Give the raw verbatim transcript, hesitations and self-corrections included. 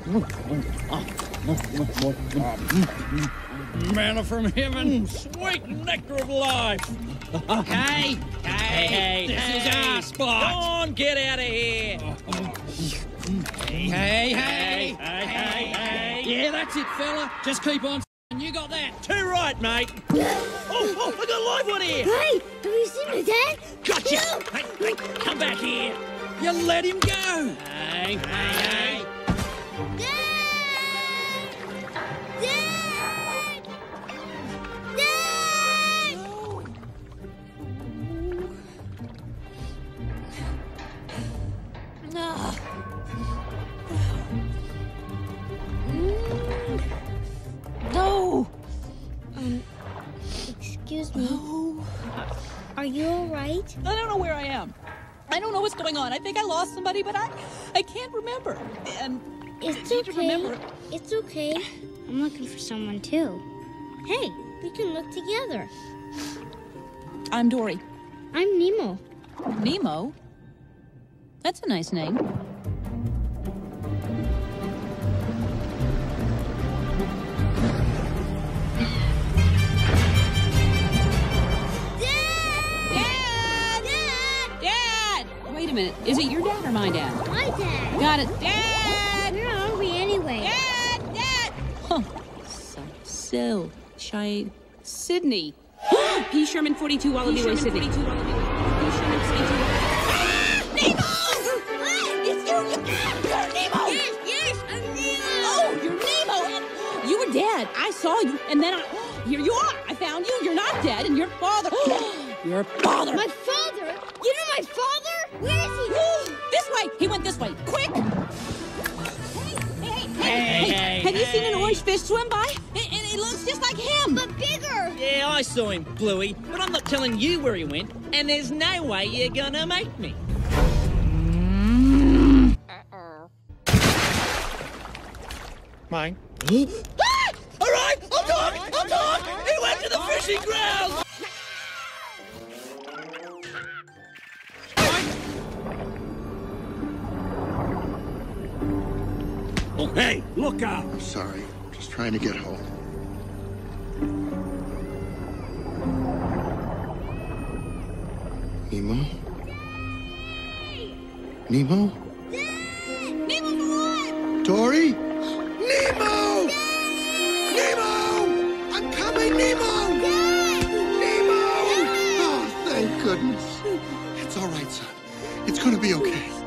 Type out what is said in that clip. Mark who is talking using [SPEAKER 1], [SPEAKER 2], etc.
[SPEAKER 1] Manna from heaven, sweet nectar of life.
[SPEAKER 2] Hey, hey,
[SPEAKER 1] hey,
[SPEAKER 2] this
[SPEAKER 1] hey,
[SPEAKER 2] is our spot.
[SPEAKER 1] Go on, get out of here.
[SPEAKER 2] Hey, hey,
[SPEAKER 1] Hey, hey, hey, hey.
[SPEAKER 2] Yeah, that's it, fella. Just keep on. You got that.
[SPEAKER 1] Too right, mate. Oh, oh, I got a live one here.
[SPEAKER 3] Hey, have you seen my dad?
[SPEAKER 1] Gotcha.
[SPEAKER 3] No.
[SPEAKER 1] Hey, hey, come back here.
[SPEAKER 2] You let him go.
[SPEAKER 1] Hey, hey, hey.
[SPEAKER 3] Dad! Dad! Dad! No. No. Um, excuse me.
[SPEAKER 4] Oh.
[SPEAKER 3] Are you all right?
[SPEAKER 4] I don't know where I am. I don't know what's going on. I think I lost somebody, but I, I can't remember. And
[SPEAKER 3] It's
[SPEAKER 4] I need to
[SPEAKER 3] okay.
[SPEAKER 4] remember.
[SPEAKER 3] It's okay. I'm looking for someone too. Hey, we can look together.
[SPEAKER 4] I'm Dory.
[SPEAKER 3] I'm Nemo.
[SPEAKER 4] Nemo? That's a nice name.
[SPEAKER 3] Dad! Dad!
[SPEAKER 4] Dad! Wait a minute. Is it your dad or my dad?
[SPEAKER 3] My dad!
[SPEAKER 4] Got it. Dad!
[SPEAKER 3] Where are we anyway?
[SPEAKER 4] Dad! Dad! Huh. So, so, shy. Sydney. P. Sherman forty-two Wallaby Way, Sydney. P. Sherman forty-two. Ah! Nemo!
[SPEAKER 3] What? It's you!
[SPEAKER 4] You're Nemo!
[SPEAKER 3] Yes, yes, I'm Nemo!
[SPEAKER 4] Oh, you're Nemo! And you were dead. I saw you, and then I... Here you are! I found you. You're not dead, and your father... your father!
[SPEAKER 3] My father? You know my father? Where is he?
[SPEAKER 4] This way! He went this way. Quick! Hey, hey, hey,
[SPEAKER 1] Hey, hey,
[SPEAKER 4] Have you seen an
[SPEAKER 1] hey.
[SPEAKER 4] orange fish swim by? It, it, it looks just like him.
[SPEAKER 3] But bigger!
[SPEAKER 1] Yeah, I saw him, Bluey, but I'm not telling you where he went, and there's no way you're gonna make me.
[SPEAKER 3] Uh-oh.
[SPEAKER 1] Mine. Ah! All right, I'll talk, I'll talk! He went to the fishing ground!
[SPEAKER 5] Oh, hey, look out!
[SPEAKER 6] I'm sorry. Just trying to get home. Nemo? Nemo?
[SPEAKER 3] Nemo's alive!
[SPEAKER 6] Dory? Nemo! Nemo! I'm coming, Nemo! Nemo! Oh, thank goodness. It's all right, son. It's gonna be okay.